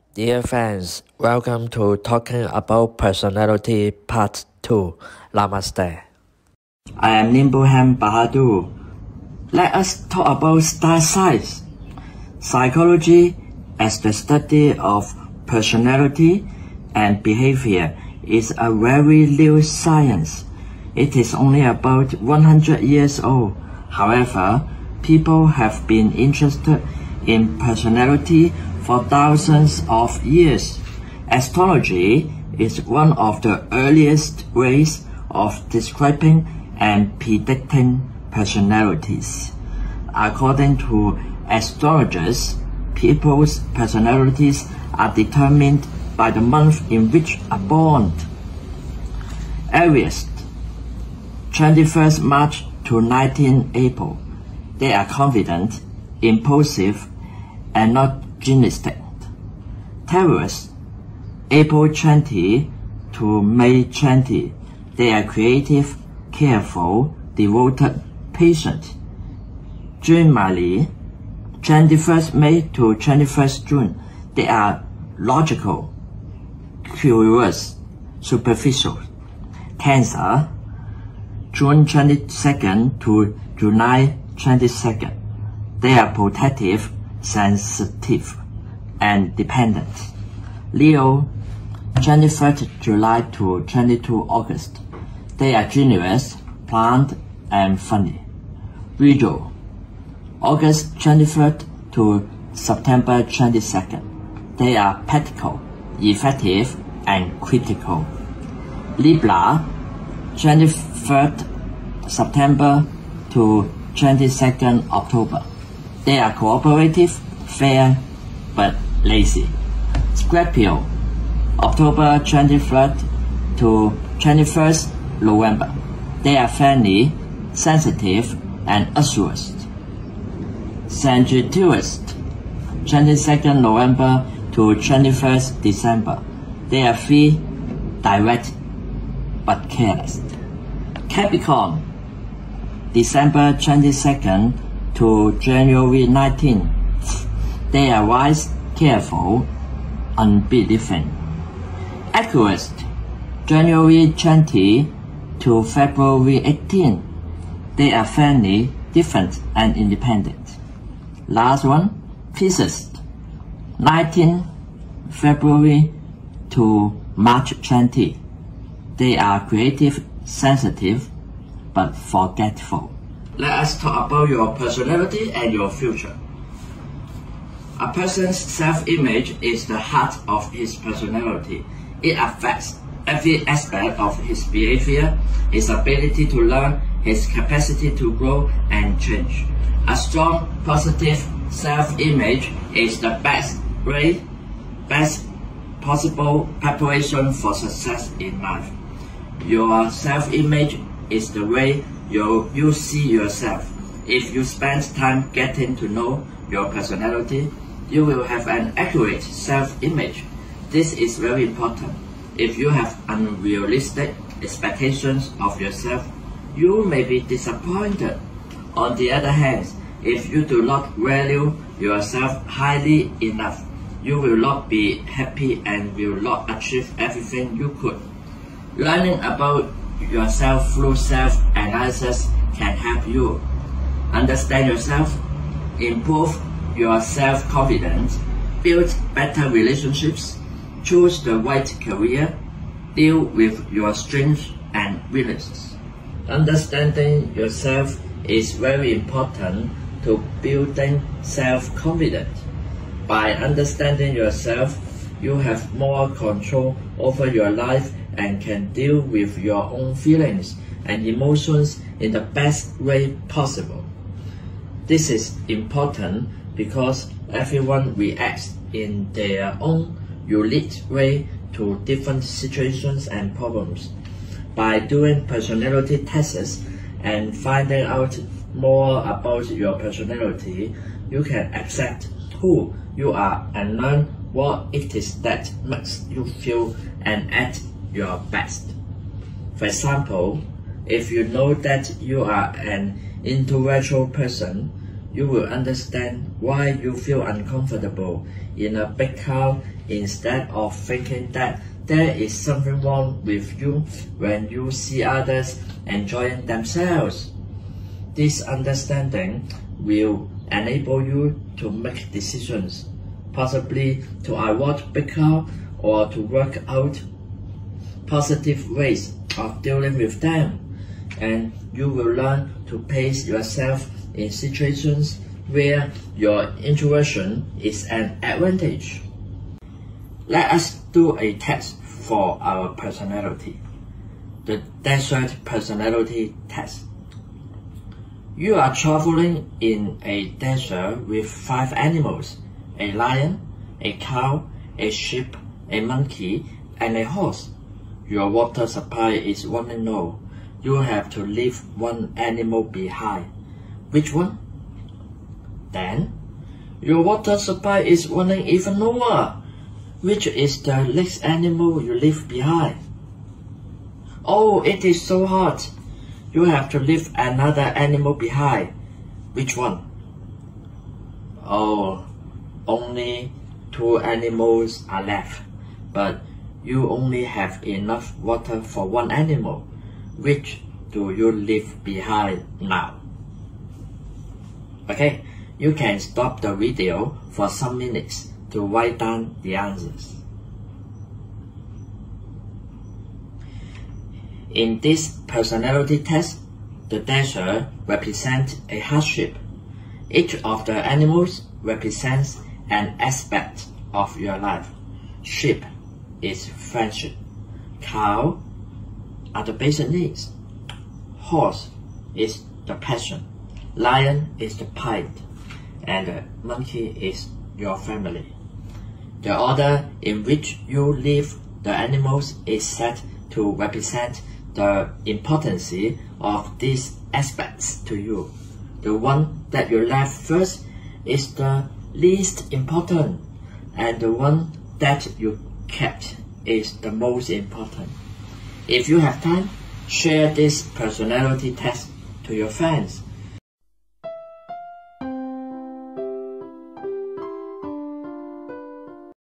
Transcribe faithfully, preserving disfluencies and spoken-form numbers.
Dear fans, welcome to Talking About Personality Part two. Namaste. I am Nimbuham Bahadur. Let us talk about style science. Psychology, as the study of personality and behavior, is a very new science. It is only about one hundred years old. However, people have been interested in personality for thousands of years. Astrology is one of the earliest ways of describing and predicting personalities. According to astrologers, people's personalities are determined by the month in which are born. Aries, twenty-first March to nineteenth April. They are confident, impulsive, and not gymnastic. Taurus, April twentieth to May twentieth. They are creative, careful, devoted, patient. Gemini, twenty-first May to twenty-first June. They are logical, curious, superficial. Cancer, June twenty-second to July twenty-second. They are protective, sensitive, and dependent. Leo, twenty-third July to twenty-second August. They are generous, blunt, and funny. Virgo, August twenty-third to September twenty-second. They are practical, effective, and critical. Libra, twenty-third September to twenty-second October. They are cooperative, fair, but lazy. Scorpio, October twenty-third to twenty-first November. They are friendly, sensitive, and assured. Sagittarius, twenty-second November to twenty-first December. They are free, direct, but careless. Capricorn, December twenty-second to January nineteenth. They are wise, careful, unbelieving. Aquarius, January twentieth to February eighteenth. They are friendly, different, and independent. Last one, Pisces, nineteenth February to March twentieth. They are creative, sensitive, but forgetful. Let us talk about your personality and your future. A person's self-image is the heart of his personality. It affects every aspect of his behavior, his ability to learn, his capacity to grow and change. A strong, positive self-image is the best way, best possible preparation for success in life. Your self-image is the way you, you see yourself. If you spend time getting to know your personality, you will have an accurate self-image. This is very important. If you have unrealistic expectations of yourself, you may be disappointed. On the other hand, if you do not value yourself highly enough, you will not be happy and will not achieve everything you could. Learning about yourself through self-analysis can help you understand yourself, improve your self-confidence, build better relationships, choose the right career, deal with your strengths and weaknesses. Understanding yourself is very important to building self-confidence. By understanding yourself, you have more control over your life and can deal with your own feelings and emotions in the best way possible. This is important because everyone reacts in their own unique way to different situations and problems. By doing personality tests and finding out more about your personality, you can accept who you are and learn what it is that makes you feel and act your best. For example, if you know that you are an intellectual person, you will understand why you feel uncomfortable in a big crowd instead of thinking that there is something wrong with you when you see others enjoying themselves. This understanding will enable you to make decisions, possibly to avoid big crowds or to work out positive ways of dealing with them, and you will learn to pace yourself in situations where your introversion is an advantage. Let us do a test for our personality, the Desert Personality Test. You are traveling in a desert with five animals: a lion, a cow, a sheep, a monkey, and a horse. Your water supply is running low. You have to leave one animal behind. Which one? Then, your water supply is running even lower. Which is the next animal you leave behind? Oh, it is so hot. You have to leave another animal behind. Which one? Oh, only two animals are left, but you only have enough water for one animal. Which do you leave behind now? Okay, you can stop the video for some minutes to write down the answers. In this personality test, the desert represents a hardship. Each of the animals represents an aspect of your life. Sheep is friendship. Cow are the basic needs. Horse is the passion. Lion is the pride. And the monkey is your family. The order in which you leave the animals is set to represent the importance of these aspects to you. The one that you left first is the least important, and the one that you kept is the most important. If you have time, share this personality test to your friends.